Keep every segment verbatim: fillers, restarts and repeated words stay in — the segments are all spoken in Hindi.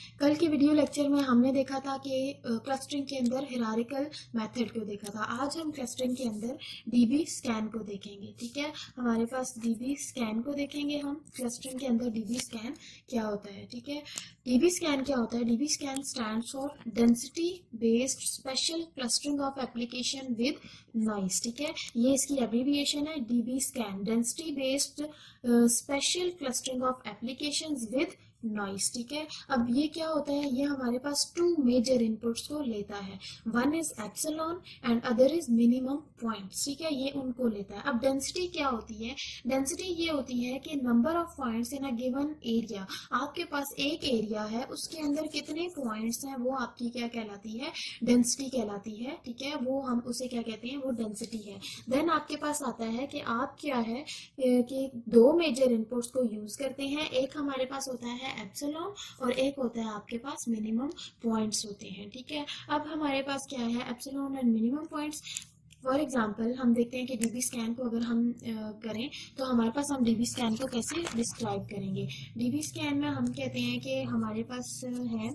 कल के वीडियो लेक्चर में हमने देखा था कि क्लस्टरिंग के अंदर हायरार्किकल मेथड को देखा था। आज हम क्लस्टरिंग के अंदर डीबी स्कैन को देखेंगे। ठीक है, हमारे पास डीबी स्कैन को देखेंगे हम। क्लस्टरिंग के अंदर डीबी स्कैन क्या होता है। ठीक है, डीबी स्कैन क्या होता है। DB scan stands for density based spatial clustering of application with noise. ठीक है, ये इसकी एब्रीविएशन है DB scan, density based spatial clustering of applications with noise. ठीक है, अब ये क्या होता है, ये हमारे पास टू मेजर इनपुट्स को लेता है। One is epsilon and other is minimum points. ठीक है, ये उनको लेता है। अब डेंसिटी क्या होती है। डेंसिटी ये होती है कि number of points in a given area. आपके पास एक एरिया है, उसके अंदर कितने पॉइंट्स हैं, वो आपकी क्या कहलाती है, डेंसिटी कहलाती है। ठीक है, वो हम उसे क्या कहते हैं, वो डेंसिटी है। देन आपके पास आता है कि आप क्या है कि दो मेजर इनपुट्स को यूज करते हैं। एक हमारे पास होता है एप्सिलॉन और एक होता है आपके पास मिनिमम पॉइंट्स होते हैं। ठीक है, अब हमारे पास क्या है, epsilon and minimum points. For example हम देखते हैं कि डीबी स्कैन को अगर हम आ, करें तो हमारे पास हम डीबी स्कैन को कैसे डिस्क्राइब करेंगे। डीबी स्कैन में हम कहते हैं कि हमारे पास है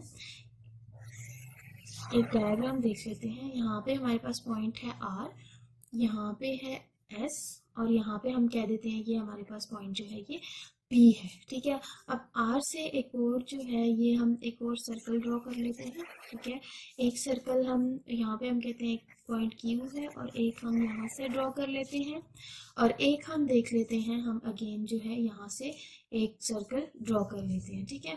एक डायग्राम देख लेते हैं। यहाँ पे हमारे पास पॉइंट है आर, यहाँ पे है एस और यहाँ पे हम कह देते हैं ये हमारे पास पॉइंट जो है ये पी है। ठीक है, अब आर से एक और जो है ये हम एक और सर्कल ड्रॉ कर लेते हैं। ठीक है, एक सर्कल हम यहाँ पे हम कहते हैं एक पॉइंट क्यू है और एक हम यहाँ से ड्रॉ कर लेते हैं और एक हम देख लेते हैं हम अगेन जो है यहाँ से एक सर्कल ड्रॉ कर लेते हैं। ठीक है,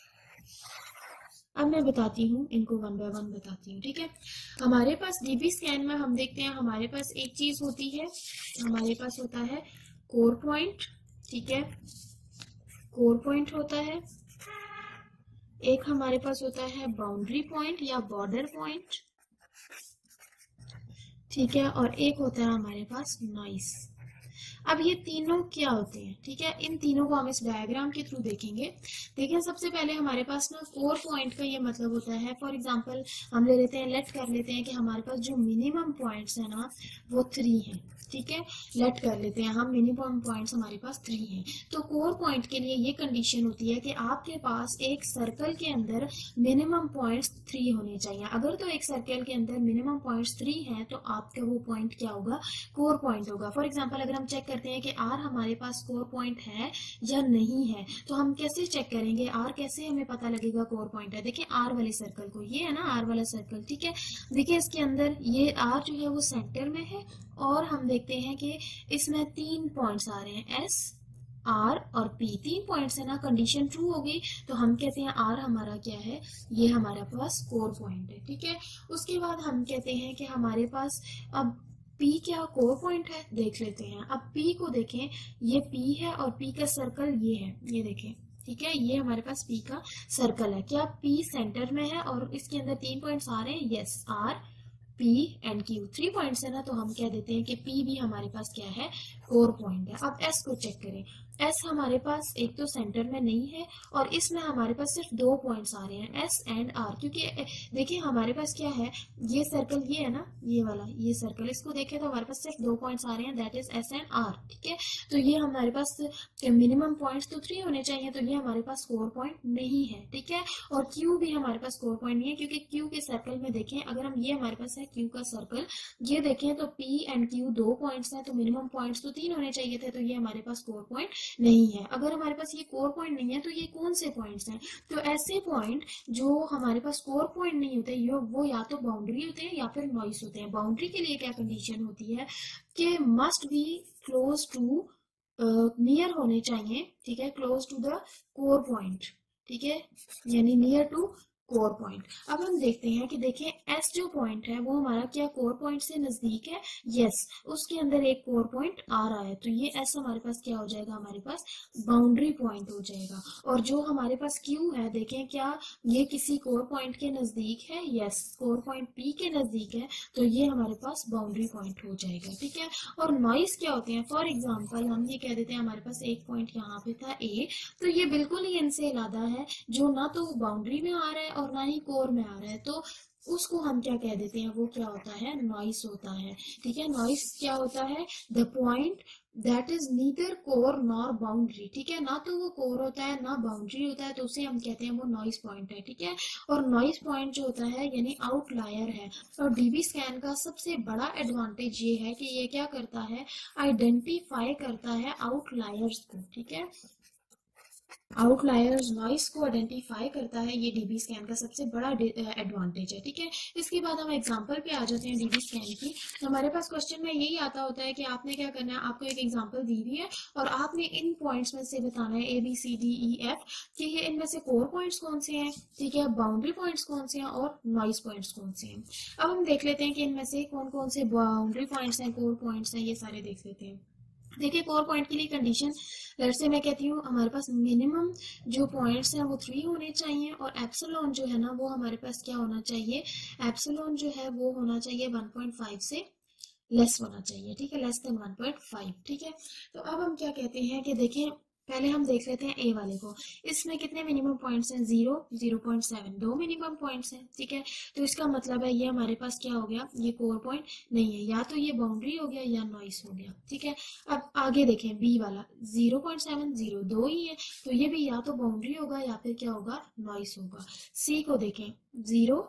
अब मैं बताती हूँ, इनको वन बाय वन बताती हूँ। ठीक है, हमारे पास डीबी स्कैन में हम देखते हैं हमारे पास एक चीज होती है, हमारे पास होता है कोर पॉइंट। ठीक है, कोर पॉइंट होता है। एक हमारे पास होता है बाउंड्री पॉइंट या बॉर्डर पॉइंट। ठीक है, और एक होता है हमारे पास नॉइस। अब ये तीनों क्या होते हैं। ठीक है, इन तीनों को हम इस डायग्राम के थ्रू देखेंगे। देखिए, सबसे पहले हमारे पास ना कोर पॉइंट का ये मतलब होता है, फॉर एग्जांपल हम ले लेते हैं, लेट कर लेते हैं कि हमारे पास जो मिनिमम पॉइंट्स है ना वो थ्री हैं। ठीक है, लेट कर लेते हैं हम मिनिमम पॉइंट्स हमारे पास थ्री हैं। तो कोर पॉइंट के लिए ये कंडीशन होती है कि आपके पास एक सर्कल के अंदर मिनिमम पॉइंट्स थ्री होने चाहिए। अगर तो एक सर्कल के अंदर मिनिमम पॉइंट्स थ्री हैं तो आपका वो पॉइंट क्या होगा, कोर पॉइंट होगा। फॉर एग्जाम्पल अगर हम चेक करते हैं कि आर हमारे पास कोर पॉइंट है या नहीं है, तो हम कैसे चेक करेंगे, आर कैसे हमें पता लगेगा कोर पॉइंट है। देखिए आर वाले सर्कल को, ये है ना आर वाला सर्कल। ठीक है, देखिए इसके अंदर ये आर जो है वो सेंटर में है और हम देखते हैं कि इसमें तीन पॉइंट्स आ रहे हैं, एस आर और पी। तीन पॉइंट्स है ना, कंडीशन ट्रू हो गई तो हम कहते हैं आर हमारा क्या है, ये हमारे पास कोर पॉइंट है। ठीक है, उसके बाद हम कहते हैं कि हमारे पास अब पी क्या कोर पॉइंट है, देख लेते हैं। अब पी को देखें, ये पी है और पी का सर्कल ये है, ये देखें। ठीक है, ये हमारे पास पी का सर्कल है। क्या पी सेंटर में है और इसके अंदर तीन पॉइंट्स आ रहे हैं, yes, R P and Q three points है ना, तो हम कह देते हैं कि पी भी हमारे पास क्या है, कोर पॉइंट है। अब एस को चेक करें, एस हमारे पास एक तो सेंटर में नहीं है और इसमें हमारे पास सिर्फ दो पॉइंट्स आ रहे हैं, एस एंड आर। क्योंकि देखिए हमारे पास क्या है, ये सर्कल ये है ना, ये वाला ये सर्कल, इसको देखें तो हमारे पास सिर्फ दो पॉइंट्स आ रहे हैं, that is S and R. ठीक है, तो ये हमारे पास मिनिमम पॉइंट्स तो थ्री होने चाहिए, तो ये हमारे पास कोर पॉइंट नहीं है। ठीक है, और क्यू भी हमारे पास कोर पॉइंट नहीं है, क्योंकि क्यू के सर्कल में देखें, अगर हम ये हमारे पास है क्यू का सर्कल, ये देखें तो पी एंड क्यू दो पॉइंट्स हैं, तो मिनिमम पॉइंट्स तो तीन होने चाहिए थे, तो ये हमारे पास कोर पॉइंट नहीं है। अगर हमारे पास ये कोर पॉइंट नहीं है तो ये कौन से पॉइंट्स हैं, तो ऐसे पॉइंट जो हमारे पास कोर पॉइंट नहीं होते ये वो या तो बाउंड्री होते हैं या फिर नॉइस होते हैं। बाउंड्री के लिए क्या कंडीशन होती है कि must be close to, near होने चाहिए। ठीक है, close to the core point. ठीक है, यानी नियर टू कोर पॉइंट। अब हम देखते हैं कि देखें एस जो पॉइंट है वो हमारा क्या कोर पॉइंट से नजदीक है, यस, उसके अंदर एक कोर पॉइंट आ रहा है, तो ये एस हमारे पास क्या हो जाएगा, हमारे पास बाउंड्री पॉइंट हो जाएगा। और जो हमारे पास क्यू है, देखें क्या ये किसी कोर पॉइंट के नजदीक है, यस, कोर पॉइंट पी के नजदीक है, तो ये हमारे पास बाउंड्री पॉइंट हो जाएगा। ठीक है, और नॉइस क्या होते हैं, फॉर एग्जाम्पल हम ये कह देते हैं हमारे पास एक पॉइंट यहाँ पे था ए, तो ये बिल्कुल ही इनसे अलग है, जो ना तो बाउंड्री में आ रहा है और ना ही कोर में आ रहा है, तो उसको हम क्या कह देते हैं, वो क्या होता है, नॉइस होता है। ठीक है, नॉइस क्या होता है, the point that is neither core nor boundary, ठीक है, ना तो वो कोर होता है ना बाउंड्री होता है, तो उसे हम कहते हैं वो नॉइस पॉइंट है, ठीक है। और नॉइस पॉइंट जो होता है यानी आउटलायर है। और डीबी स्कैन का सबसे बड़ा एडवांटेज ये है कि ये क्या करता है, आइडेंटिफाई करता है आउटलायर्स को, ठीक है। आउटलायर्स नॉइस को आइडेंटिफाई करता है, ये डीबी स्कैन का सबसे बड़ा एडवांटेज है, ठीक है। इसके बाद हम एग्जांपल पे आ जाते हैं डीबी स्कैन की। हमारे पास क्वेश्चन में यही आता होता है कि आपने क्या करना है, आपको एक एग्जांपल दी हुई है और आपने इन पॉइंट्स में से बताना है A B C D E F कि ये इनमें से कोर पॉइंट्स कौन से हैं, ठीक है, बाउंड्री पॉइंट्स कौन से हैं और नॉइस पॉइंट्स कौन से हैं। अब हम देख लेते हैं कि इनमें से कौन कौन से बाउंड्री पॉइंट्स हैं, कोर पॉइंट्स हैं, ये सारे देख लेते हैं। देखिए कोर पॉइंट के लिए कंडीशन, लेट्स से मैं कहती हूँ हमारे पास मिनिमम जो पॉइंट्स हैं वो थ्री होने चाहिए और एप्सिलॉन जो है ना वो हमारे पास क्या होना चाहिए, एप्सिलॉन जो है वो होना चाहिए वन पॉइंट फाइव से लेस होना चाहिए, ठीक है, less than one point five, ठीक है। तो अब हम क्या कहते हैं कि देखें, पहले हम देख लेते हैं ए वाले को। इसमें कितने मिनिमम पॉइंट्स हैं, जीरो, जीरो पॉइंट सेवन, दो मिनिमम पॉइंट्स हैं, ठीक है। तो इसका मतलब है ये हमारे पास क्या हो गया, ये कोर पॉइंट नहीं है, या तो ये बाउंड्री हो गया या नॉइस हो गया, ठीक है। अब आगे देखें बी वाला, जीरो पॉइंट सेवन, जीरो, दो ही है, तो ये भी या तो बाउंड्री होगा या फिर क्या होगा, नॉइस होगा। सी को देखें, जीरो,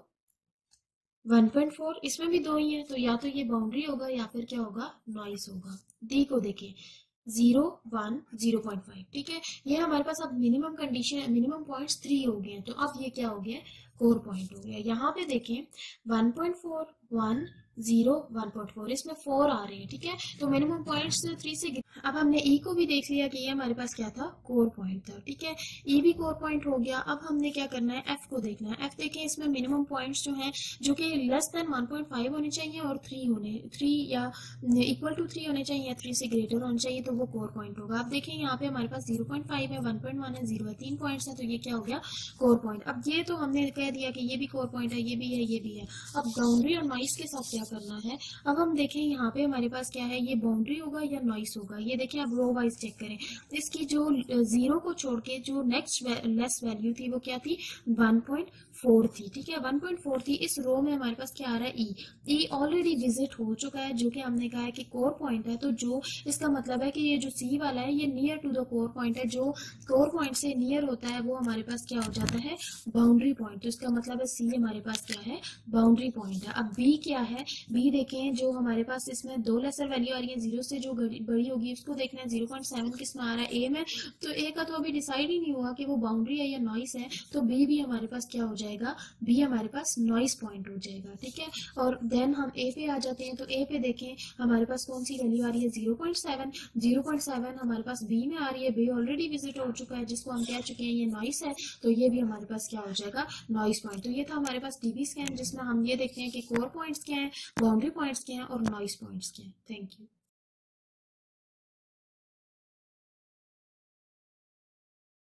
वन पॉइंट फोर, इसमें भी दो ही है, तो या तो ये बाउंड्री होगा या फिर क्या होगा, नॉइस होगा। डी को देखें, zero, one, zero point five, ठीक है। ये हमारे पास अब minimum condition, minimum points three हो गए हैं, तो अब ये क्या हो गया, कोर पॉइंट हो गया। यहाँ पे देखें one point four, one, zero, one point four, इसमें फोर आ रहे हैं, ठीक है, तो मिनिमम पॉइंट्स थ्री से। अब हमने ई को भी देख लिया कि ये हमारे पास क्या था, कोर पॉइंट था, ठीक है, ई भी कोर पॉइंट हो गया। अब हमने क्या करना है, एफ को देखना है। एफ देखें, इसमें मिनिमम पॉइंट्स जो हैं जो कि less than one point five होने चाहिए और थ्री होने थ्री या इक्वल टू थ्री होने चाहिए या थ्री से ग्रेटर होने चाहिए, तो वो कोर पॉइंट होगा। अब देखें यहाँ पे हमारे पास जीरो पॉइंट फाइव है, वन पॉइंट वन है, जीरो है, तीन पॉइंट्स हैं, तो ये क्या हो गया, कोर पॉइंट। अब ये तो हमने कह दिया कि ये भी कोर पॉइंट है, ये भी है, ये भी है। अब बाउंड्री और नॉइस के साथ क्या करना है, अब हम देखें यहाँ पे हमारे पास क्या है, ये बाउंड्री होगा या नॉइस होगा। ये देखें, अब रो वाइज चेक करें, इसकी जो जीरो को छोड़ के जो नेक्स्ट लेस वैल्यू थी वो क्या थी, वन पॉइंट फोर थी, ठीक है, वन पॉइंट फोर थी। इस रो में हमारे पास क्या आ रहा है, ई, ई ऑलरेडी विजिट हो चुका है, जो कि हमने कहा है कि कोर पॉइंट है, तो जो इसका मतलब है कि ये जो सी वाला है ये near to the core point है, जो कोर पॉइंट से नियर होता है वो हमारे पास क्या हो जाता है, बाउंड्री पॉइंट। तो इसका मतलब है सी हमारे पास क्या है, बाउंड्री पॉइंट है। अब बी क्या है, बी देखें, जो हमारे पास इसमें दो लेसर वैल्यू आ रही है, जीरो से जो बड़ी होगी उसको देखना है, जीरो पॉइंट सेवन किस में आ रहा है, ए में, तो ए का तो अभी डिसाइड ही नहीं हुआ कि वो बाउंड्री है या नॉइस है, तो बी भी हमारे पास क्या हो जाएगा, बी हमारे पास नॉइस पॉइंट हो जाएगा, ठीक है। और देन हम ए पे आ जाते हैं, तो ए पे देखें हमारे पास कौन सी वैल्यू आ रही है, zero point seven, zero point seven हमारे पास बी में आ रही है, बी ऑलरेडी विजिट हो चुका है, जिसको हम कह चुके हैं ये नॉइस है, तो ये भी हमारे पास क्या हो जाएगा, नॉइस पॉइंट। तो ये था हमारे पास डीबी स्कैन, जिसमें हम ये देखते हैं कि कोर पॉइंट्स क्या है, बाउंड्री पॉइंट्स क्या है और नॉइस पॉइंट्स क्या है। Thank you.